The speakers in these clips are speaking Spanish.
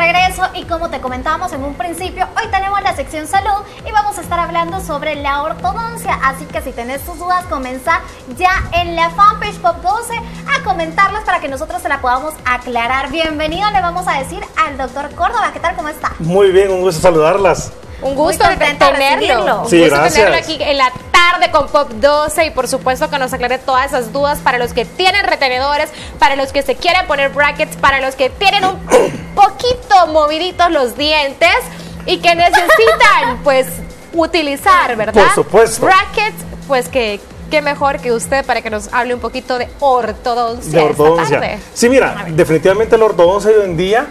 regreso y como te comentábamos en un principio, hoy tenemos la sección salud y vamos a estar hablando sobre la ortodoncia, así que si tenés tus dudas, comienza ya en la fanpage Pop 12 a comentarlas para que nosotros se la podamos aclarar. Bienvenido, le vamos a decir al doctor Córdoba. ¿Qué tal? ¿Cómo está? Muy bien, un gusto saludarlas. Un gusto tenerlo. Sí, un gusto gracias. tenerlo aquí en la tarde con Pop 12 y por supuesto que nos aclare todas esas dudas para los que tienen retenedores, para los que se quieren poner brackets, para los que tienen un poquito moviditos los dientes y que necesitan pues utilizar, ¿verdad? Por supuesto. Brackets, pues que qué mejor que usted para que nos hable un poquito de ortodoncia. De ortodoncia. Esta tarde. Sí, mira, definitivamente la ortodoncia de hoy en día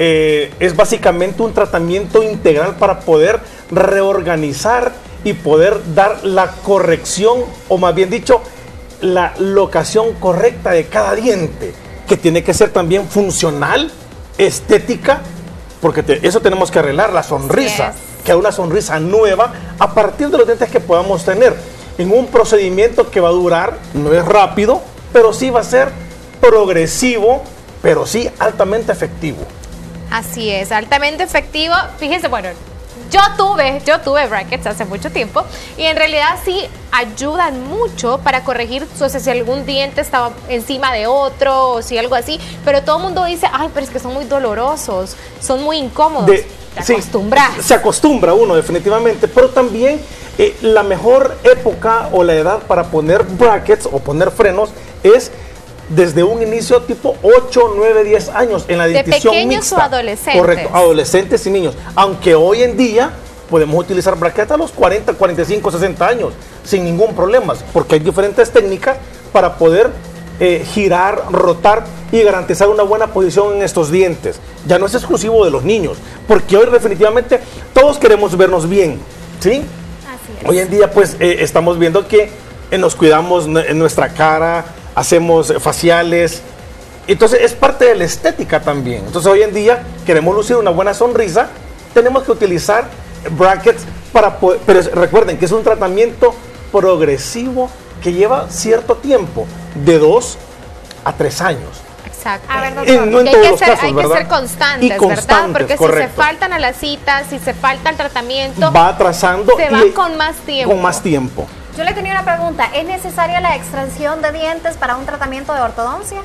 es básicamente un tratamiento integral para poder reorganizar y poder dar la corrección, o más bien dicho, la locación correcta de cada diente, que tiene que ser también funcional, estética, porque eso tenemos que arreglar, la sonrisa, Yes. que es una sonrisa nueva a partir de los dientes que podamos tener, en un procedimiento que va a durar, no es rápido, pero sí va a ser progresivo, pero sí altamente efectivo. Así es, altamente efectivo. Fíjense, bueno, yo tuve brackets hace mucho tiempo y en realidad sí ayudan mucho para corregir, o sea, si algún diente estaba encima de otro o si algo así, pero todo el mundo dice, ay, pero es que son muy dolorosos, son muy incómodos. Sí, se acostumbra uno definitivamente, pero también la mejor época o la edad para poner brackets o poner frenos es desde un inicio tipo 8, 9, 10 años en la dentición pequeños mixta. o adolescentes. Correcto, adolescentes y niños. Aunque hoy en día podemos utilizar brackets a los 40, 45, 60 años sin ningún problema, porque hay diferentes técnicas para poder girar, rotar y garantizar una buena posición en estos dientes. Ya no es exclusivo de los niños, porque hoy definitivamente todos queremos vernos bien, ¿sí? Así es. Hoy en día pues estamos viendo que nos cuidamos en nuestra cara, hacemos faciales, entonces es parte de la estética también. Entonces hoy en día queremos lucir una buena sonrisa, tenemos que utilizar brackets para poder, pero recuerden que es un tratamiento progresivo que lleva cierto tiempo, de 2 a 3 años. Exacto. A ver, doctor, No en todos los casos, hay ¿verdad? que ser constantes, Y constantes, ¿verdad? Porque correcto. si se faltan a las citas, si se falta el tratamiento, Va atrasando se va con más tiempo. Con más tiempo. Yo le tenía una pregunta. ¿Es necesaria la extracción de dientes para un tratamiento de ortodoncia?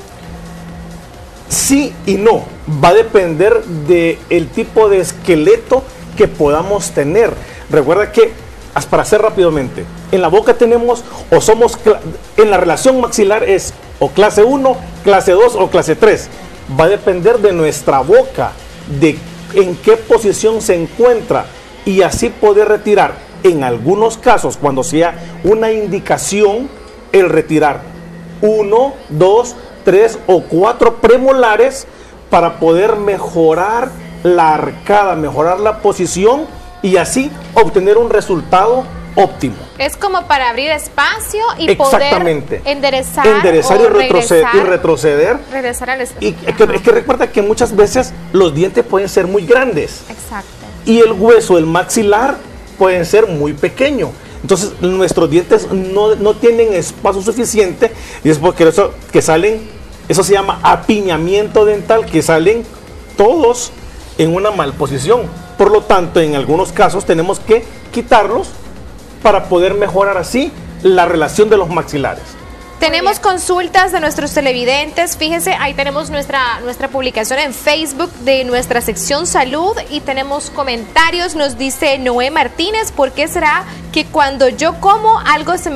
Sí y no, va a depender del tipo de esqueleto que podamos tener. Recuerda que, para hacer rápidamente, en la boca tenemos, o somos, en la relación maxilar es o clase 1, clase 2 o clase 3. Va a depender de nuestra boca, de en qué posición se encuentra y así poder retirar, en algunos casos, cuando sea una indicación, el retirar 1, 2, 3 o 4 premolares para poder mejorar la arcada, mejorar la posición y así obtener un resultado óptimo. Es como para abrir espacio y Exactamente. poder enderezar y o retroceder. Regresar al espacio. Y es que recuerda que muchas veces los dientes pueden ser muy grandes Exacto. y el hueso, el maxilar, pueden ser muy pequeños. Entonces nuestros dientes no tienen espacio suficiente y es porque eso que salen, eso se llama apiñamiento dental, que salen todos en una mal posición. Por lo tanto, en algunos casos tenemos que quitarlos para poder mejorar así la relación de los maxilares. Tenemos consultas de nuestros televidentes. Fíjense, ahí tenemos nuestra publicación en Facebook de nuestra sección salud y tenemos comentarios. Nos dice Noé Martínez, ¿por qué será que cuando yo como algo se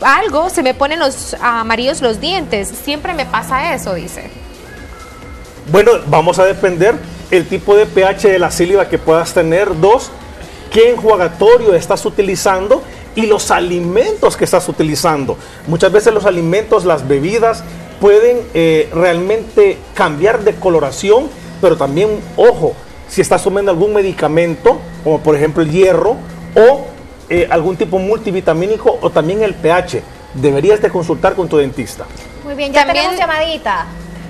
me ponen los amarillos los dientes? Siempre me pasa eso, dice. Bueno, vamos a depender el tipo de pH de la síliba que puedas tener. 2, qué enjuagatorio estás utilizando y los alimentos que estás utilizando. Muchas veces los alimentos, las bebidas pueden realmente cambiar de coloración, pero también, ojo, si estás tomando algún medicamento, como por ejemplo el hierro o algún tipo multivitamínico o también el pH, deberías de consultar con tu dentista. Muy bien, ya También tenemos llamadita.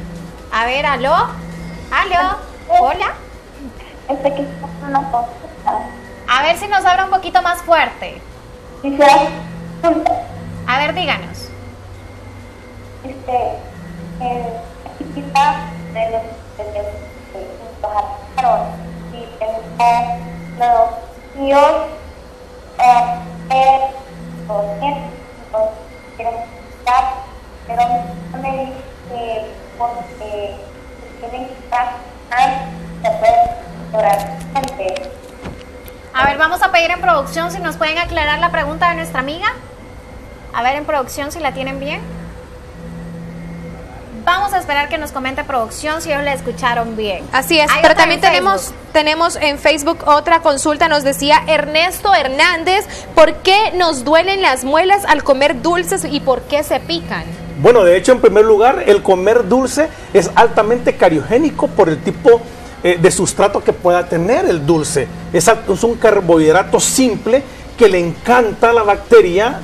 A ver, aló. Aló. Hola. A ver si nos habla un poquito más fuerte. A ver, díganos. bajaron y tengo los tíos quiero estar, pero me dice que porque tienen que estar se puede llorar gente. A ver, vamos a pedir en producción si nos pueden aclarar la pregunta de nuestra amiga. A ver en producción si la tienen bien. Vamos a esperar que nos comente producción si ellos la escucharon bien. Así es, Hay pero otra también en Facebook. tenemos en Facebook otra consulta. Nos decía Ernesto Hernández, ¿por qué nos duelen las muelas al comer dulces y por qué se pican? Bueno, de hecho, en primer lugar, el comer dulce es altamente cariogénico por el tipo de sustrato que pueda tener el dulce. Es un carbohidrato simple que le encanta a la bacteria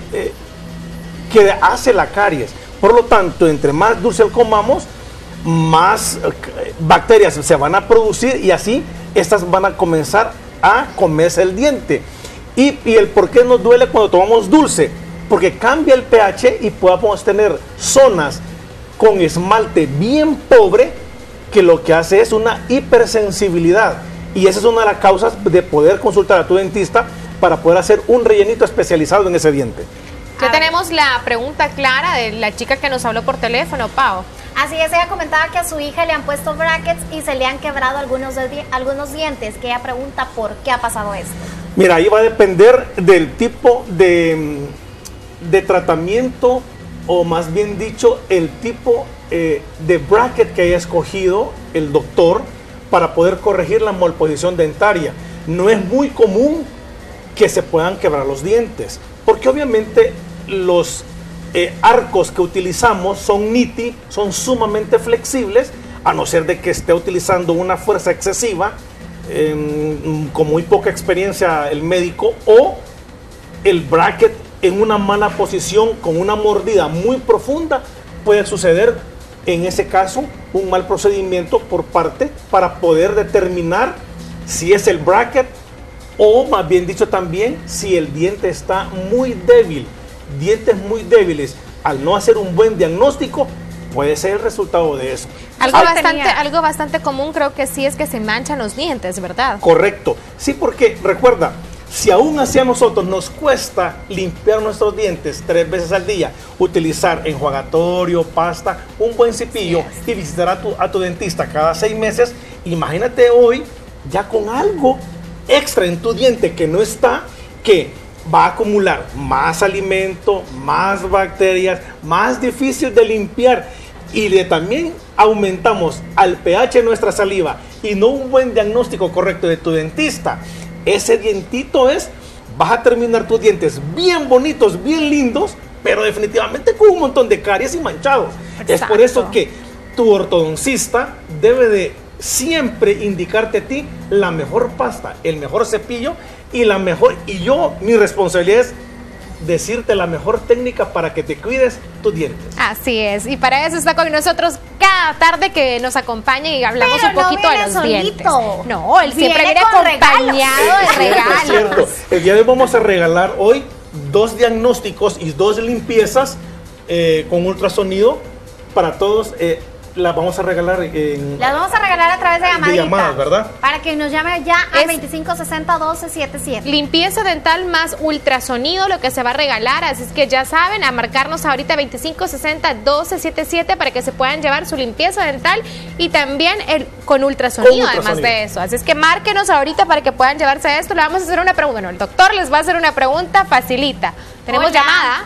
que hace la caries. Por lo tanto, entre más dulce comamos, más bacterias se van a producir y así estas van a comenzar a comerse el diente. Y el por qué nos duele cuando tomamos dulce, porque cambia el pH y podemos tener zonas con esmalte bien pobre que lo que hace es una hipersensibilidad. Y esa es una de las causas de poder consultar a tu dentista para poder hacer un rellenito especializado en ese diente. Ya tenemos la pregunta clara de la chica que nos habló por teléfono, Pau. Así es, ella comentaba que a su hija le han puesto brackets y se le han quebrado algunos dientes, que ella pregunta por qué ha pasado esto. Mira, ahí va a depender del tipo de tratamiento, o más bien dicho, el tipo de bracket que haya escogido el doctor para poder corregir la malposición dentaria. No es muy común que se puedan quebrar los dientes, porque obviamente los arcos que utilizamos son niti, son sumamente flexibles, a no ser de que esté utilizando una fuerza excesiva, con muy poca experiencia el médico, o el bracket en una mala posición, con una mordida muy profunda, puede suceder en ese caso un mal procedimiento por parte para poder determinar si es el bracket o más bien dicho también si el diente está muy débil. Dientes muy débiles, al no hacer un buen diagnóstico, puede ser el resultado de eso. Algo bastante común creo que sí es que se manchan los dientes, ¿verdad? Correcto. Sí, porque recuerda, si aún así a nosotros nos cuesta limpiar nuestros dientes 3 veces al día, utilizar enjuagatorio, pasta, un buen cepillo y visitar a tu dentista cada 6 meses, imagínate hoy ya con algo extra en tu diente que no está, que va a acumular más alimento, más bacterias, más difícil de limpiar, y también aumentamos al pH de nuestra saliva y no un buen diagnóstico correcto de tu dentista. Ese dientito vas a terminar tus dientes bien bonitos, bien lindos, pero definitivamente con un montón de caries y manchados. Exacto. Es por eso que tu ortodoncista debe de siempre indicarte a ti la mejor pasta, el mejor cepillo y mi responsabilidad es decirte la mejor técnica para que te cuides tus dientes. Así es, y para eso está con nosotros cada tarde que nos acompaña y hablamos un poquito de los dientes. No, él siempre viene acompañado de regalos. Es cierto. El día de hoy vamos a regalar hoy 2 diagnósticos y 2 limpiezas con ultrasonido para todos. Las vamos a regalar las vamos a regalar a través de llamadas, ¿verdad? Para que nos llame ya al 2560-1277. Limpieza dental más ultrasonido, lo que se va a regalar. Así es que ya saben, a marcarnos ahorita 2560-1277 para que se puedan llevar su limpieza dental y también con ultrasonido, además de eso. Así es que márquenos ahorita para que puedan llevarse esto. Le vamos a hacer una pregunta. Bueno, el doctor les va a hacer una pregunta facilita. ¿Tenemos llamada?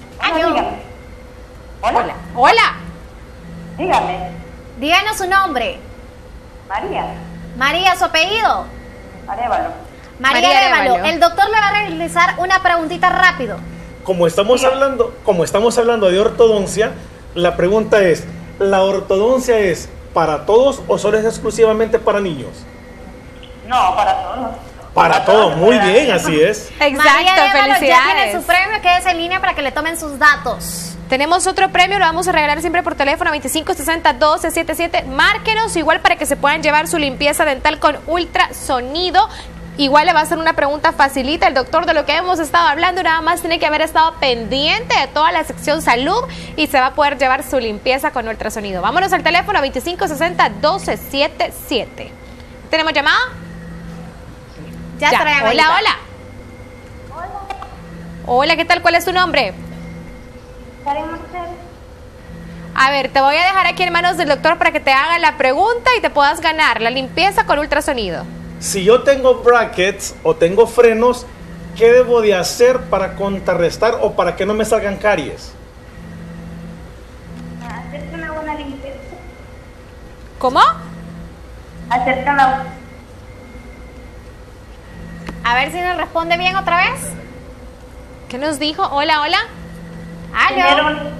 Hola. Hola. Dígame. Díganos su nombre. María. María, su apellido. Arévalo. María Arévalo. El doctor le va a realizar una preguntita rápido. Como estamos hablando de ortodoncia, la pregunta es, ¿la ortodoncia es para todos o solo es exclusivamente para niños? No, para todos. Para todos, muy bien, así es. Exacto, María Arévalo felicidades. ya tiene su premio, quédese en línea para que le tomen sus datos. Tenemos otro premio, lo vamos a regalar siempre por teléfono, 2560-1277. Márquenos igual para que se puedan llevar su limpieza dental con ultrasonido. Igual le va a hacer una pregunta facilita el doctor de lo que hemos estado hablando, nada más tiene que haber estado pendiente de toda la sección salud y se va a poder llevar su limpieza con ultrasonido. Vámonos al teléfono 2560-1277. ¿Tenemos llamada? Ya está la llamadita. Hola, hola. Hola, ¿qué tal? ¿Cuál es tu nombre? A ver, te voy a dejar aquí en manos del doctor para que te haga la pregunta y te puedas ganar la limpieza con ultrasonido. Si yo tengo brackets o tengo frenos, ¿qué debo de hacer para contrarrestar o para que no me salgan caries? Hacerte una buena limpieza. ¿Cómo? Hacerte una... A ver si nos responde bien otra vez. ¿Qué nos dijo? Hola, hola. Aló.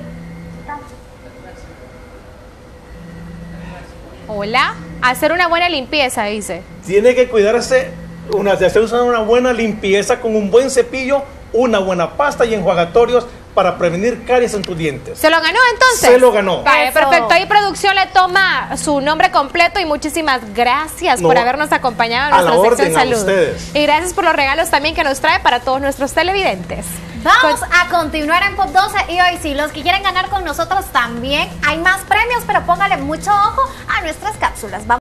Hola. Hacer una buena limpieza, dice. Tiene que cuidarse de hacer una buena limpieza con un buen cepillo, una buena pasta y enjuagatorios para prevenir caries en tus dientes. ¿Se lo ganó entonces? Se lo ganó. Vale, Eso. perfecto. Ahí producción le toma su nombre completo y muchísimas gracias por habernos acompañado en a la nuestra sección orden, a salud. ustedes. Y gracias por los regalos también que nos trae para todos nuestros televidentes. Vamos a continuar en Pop 12 y hoy sí, los que quieren ganar con nosotros también hay más premios, pero póngale mucho ojo a nuestras cápsulas. Vamos